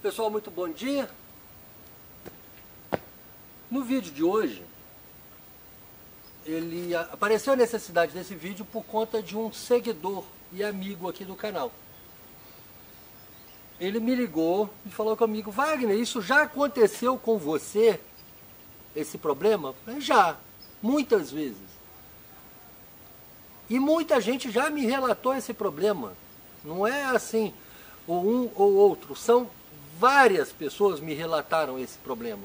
Pessoal, muito bom dia. No vídeo de hoje, apareceu a necessidade desse vídeo por conta de um seguidor e amigo aqui do canal. Ele me ligou e falou comigo: Wagner, isso já aconteceu com você, esse problema? Eu falei, já, muitas vezes. E muita gente já me relatou esse problema. Não é assim, ou um ou outro, são várias pessoas me relataram esse problema.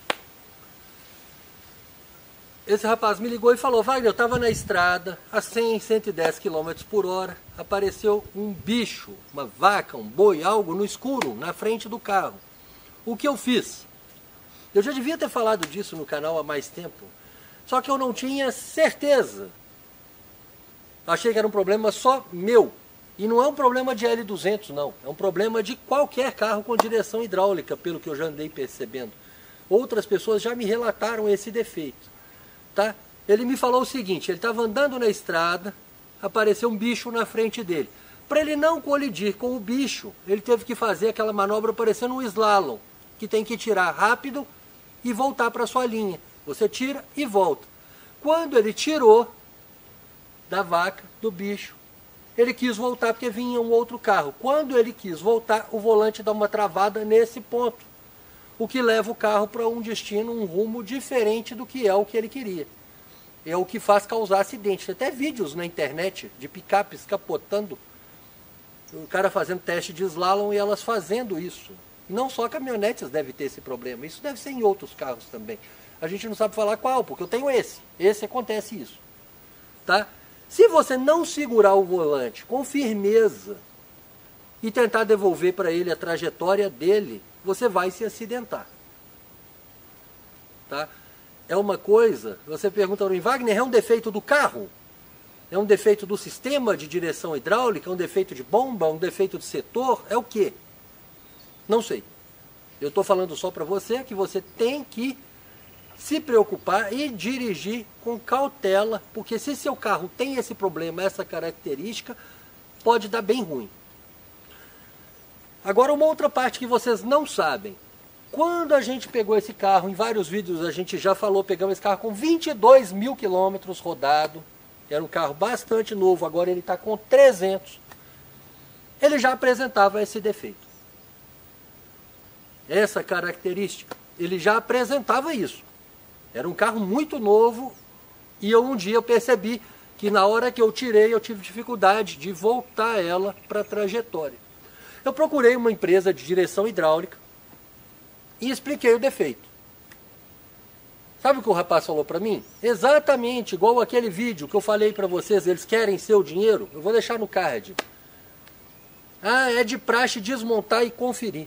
Esse rapaz me ligou e falou: Wagner, eu estava na estrada a 100, 110 km por hora, apareceu um bicho, uma vaca, um boi, algo no escuro, na frente do carro. O que eu fiz? Eu já devia ter falado disso no canal há mais tempo, só que eu não tinha certeza. Achei que era um problema só meu. E não é um problema de L200, não. É um problema de qualquer carro com direção hidráulica, pelo que eu já andei percebendo. Outras pessoas já me relataram esse defeito. Tá? Ele me falou o seguinte: ele estava andando na estrada, apareceu um bicho na frente dele. Para ele não colidir com o bicho, ele teve que fazer aquela manobra parecendo um slalom, que tem que tirar rápido e voltar para sua linha. Você tira e volta. Quando ele tirou da vaca, do bicho, ele quis voltar porque vinha um outro carro. Quando ele quis voltar, o volante dá uma travada nesse ponto, o que leva o carro para um destino, um rumo diferente do que é o que ele queria. É o que faz causar acidente. Tem até vídeos na internet de picapes capotando, o cara fazendo teste de slalom e elas fazendo isso. Não só caminhonetes devem ter esse problema, isso deve ser em outros carros também. A gente não sabe falar qual, porque eu tenho esse acontece isso. Tá? Se você não segurar o volante com firmeza e tentar devolver para ele a trajetória dele, você vai se acidentar. Tá? É uma coisa, você pergunta para mim, Wagner, é um defeito do carro? É um defeito do sistema de direção hidráulica? É um defeito de bomba? Um defeito de setor? É o quê? Não sei. Eu estou falando só para você que você tem que se preocupar e dirigir com cautela, porque se seu carro tem esse problema, essa característica, pode dar bem ruim. Agora, uma outra parte que vocês não sabem. Quando a gente pegou esse carro, em vários vídeos a gente já falou, pegamos esse carro com 22 mil quilômetros rodado, era um carro bastante novo, agora ele está com 300. Ele já apresentava esse defeito. Essa característica, ele já apresentava isso. Era um carro muito novo e um dia eu percebi que na hora que eu tirei eu tive dificuldade de voltar ela para a trajetória. Eu procurei uma empresa de direção hidráulica e expliquei o defeito. Sabe o que o rapaz falou para mim? Exatamente igual aquele vídeo que eu falei para vocês, eles querem seu dinheiro, eu vou deixar no card. Ah, é de praxe desmontar e conferir.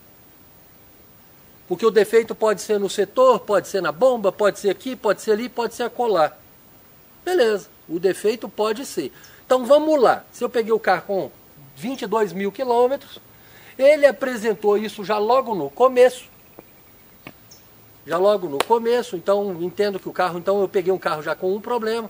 Porque o defeito pode ser no setor, pode ser na bomba, pode ser aqui, pode ser ali, pode ser acolá. Beleza, o defeito pode ser. Então vamos lá, se eu peguei o carro com 22 mil quilômetros, ele apresentou isso já logo no começo. Já logo no começo, então entendo que o carro, então eu peguei um carro já com um problema.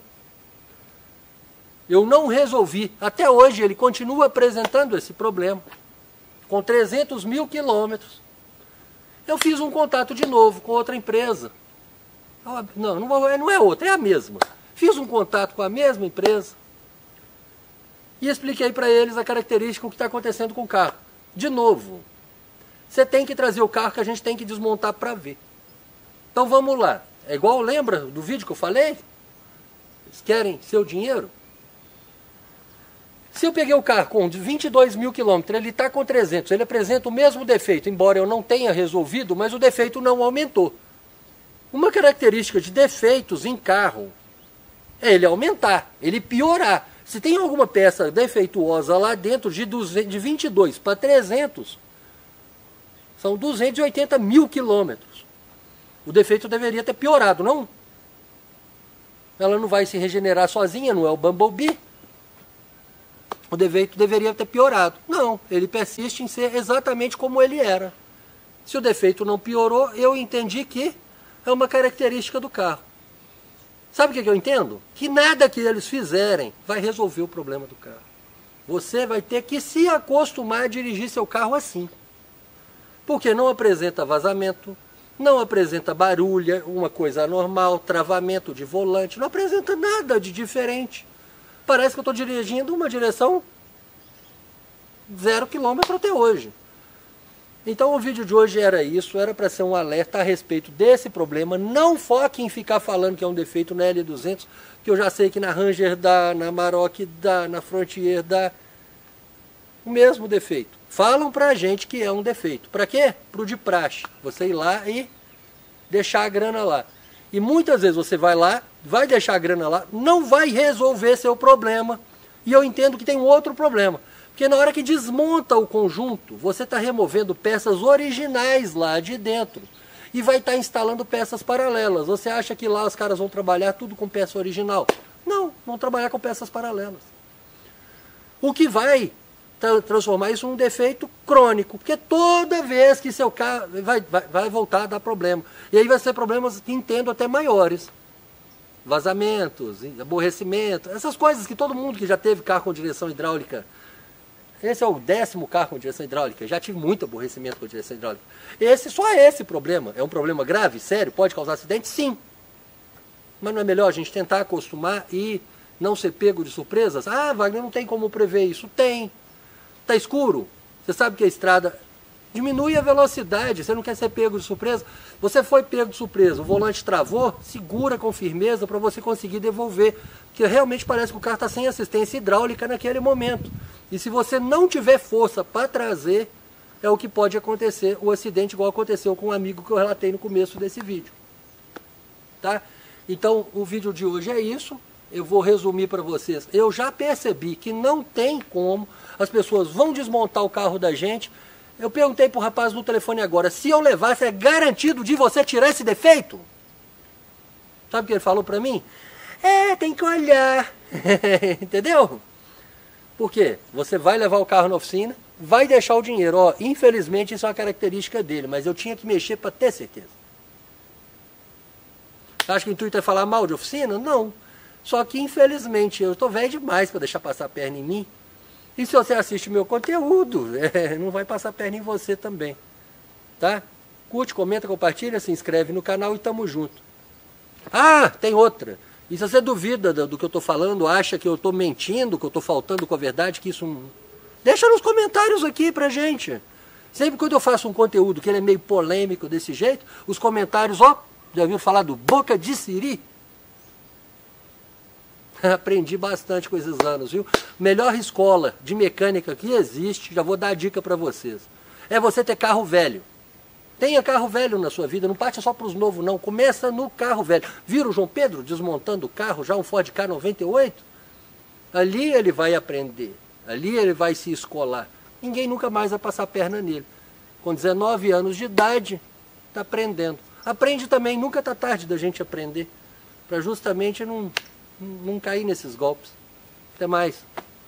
Eu não resolvi, até hoje ele continua apresentando esse problema, com 300 mil quilômetros. Eu fiz um contato de novo com outra empresa. Não é outra, é a mesma. Fiz um contato com a mesma empresa e expliquei para eles a característica, o que está acontecendo com o carro. De novo, você tem que trazer o carro que a gente tem que desmontar para ver. Então vamos lá. É igual, lembra do vídeo que eu falei? Eles querem seu dinheiro? Se eu peguei o carro com 22 mil quilômetros, ele está com 300, ele apresenta o mesmo defeito, embora eu não tenha resolvido, mas o defeito não aumentou. Uma característica de defeitos em carro é ele aumentar, ele piorar. Se tem alguma peça defeituosa lá dentro, de 22 para 300, são 280 mil quilômetros. O defeito deveria ter piorado, não? Ela não vai se regenerar sozinha, não é o Bumblebee. O defeito deveria ter piorado. Não, ele persiste em ser exatamente como ele era. Se o defeito não piorou, eu entendi que é uma característica do carro. Sabe o que eu entendo? Que nada que eles fizerem vai resolver o problema do carro. Você vai ter que se acostumar a dirigir seu carro assim. Porque não apresenta vazamento, não apresenta barulho, uma coisa anormal, travamento de volante, não apresenta nada de diferente. Parece que eu estou dirigindo uma direção 0 km até hoje. Então o vídeo de hoje era isso, era para ser um alerta a respeito desse problema. Não foque em ficar falando que é um defeito na L200, que eu já sei que na Ranger dá, na Maroc dá, na Frontier dá. O mesmo defeito. Falam pra gente que é um defeito. Para quê? Pro de praxe. Você ir lá e deixar a grana lá. E muitas vezes você vai lá, vai deixar a grana lá, não vai resolver seu problema. E eu entendo que tem um outro problema. Porque na hora que desmonta o conjunto, você está removendo peças originais lá de dentro. E vai estar instalando peças paralelas. Você acha que lá os caras vão trabalhar tudo com peça original? Não, vão trabalhar com peças paralelas. O que vai transformar isso num defeito crônico. Porque toda vez que seu carro vai voltar a dar problema. E aí vai ser problemas que entendo até maiores. Vazamentos, aborrecimento, essas coisas que todo mundo que já teve carro com direção hidráulica. Esse é o 10º carro com direção hidráulica. Já tive muito aborrecimento com direção hidráulica. Só esse problema. É um problema grave, sério? Pode causar acidente? Sim. Mas não é melhor a gente tentar acostumar e não ser pego de surpresas? Ah, Wagner, não tem como prever isso. Tem. Está escuro? Você sabe que a estrada diminui a velocidade. Você não quer ser pego de surpresa? Você foi pego de surpresa. O volante travou? Segura com firmeza para você conseguir devolver. Porque realmente parece que o carro está sem assistência hidráulica naquele momento. E se você não tiver força para trazer, é o que pode acontecer, o acidente igual aconteceu com um amigo que eu relatei no começo desse vídeo. Tá? Então, o vídeo de hoje é isso. Eu vou resumir para vocês. Eu já percebi que não tem como, as pessoas vão desmontar o carro da gente. Eu perguntei para o rapaz no telefone agora, se eu levasse, é garantido de você tirar esse defeito? Sabe o que ele falou para mim? Tem que olhar. Entendeu? Por quê? Você vai levar o carro na oficina, vai deixar o dinheiro. Ó, infelizmente isso é uma característica dele, mas eu tinha que mexer para ter certeza. Acho que o intuito é falar mal de oficina? Não. Só que infelizmente eu estou velho demais para deixar passar a perna em mim. E se você assiste meu conteúdo, não vai passar a perna em você também. Tá? Curte, comenta, compartilha, se inscreve no canal e tamo junto. Ah, tem outra. E se você duvida do que eu estou falando, acha que eu estou mentindo, que eu estou faltando com a verdade, que isso... Deixa nos comentários aqui pra gente. Sempre quando eu faço um conteúdo que ele é meio polêmico desse jeito, os comentários, ó, já ouviu falar do boca de siri? Aprendi bastante com esses anos, viu? Melhor escola de mecânica que existe, já vou dar a dica para vocês. É você ter carro velho. Tenha carro velho na sua vida, não parte só para os novos não, começa no carro velho. Viram o João Pedro desmontando o carro, já um Ford K98? Ali ele vai aprender, ali ele vai se escolar. Ninguém nunca mais vai passar a perna nele. Com 19 anos de idade, está aprendendo. Aprende também, nunca está tarde da gente aprender, para justamente não cair nesses golpes. Até mais.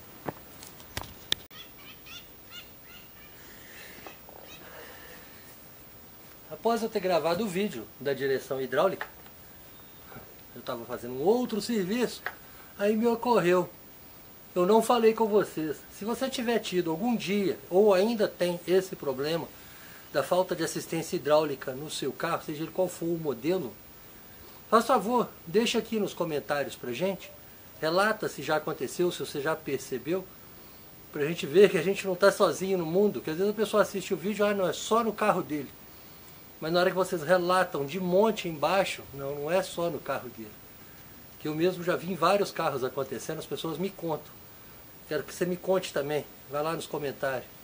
Após eu ter gravado o vídeo da direção hidráulica, eu estava fazendo um outro serviço, aí me ocorreu. Eu não falei com vocês. Se você tiver tido algum dia, ou ainda tem esse problema, da falta de assistência hidráulica no seu carro, seja ele qual for o modelo, faz favor, deixa aqui nos comentários pra gente. Relata se já aconteceu, se você já percebeu, pra gente ver que a gente não está sozinho no mundo, que às vezes a pessoa assiste o vídeo, não, é só no carro dele. Mas na hora que vocês relatam de monte embaixo, não é só no carro dele. Que eu mesmo já vi em vários carros acontecendo, as pessoas me contam. Quero que você me conte também, vai lá nos comentários.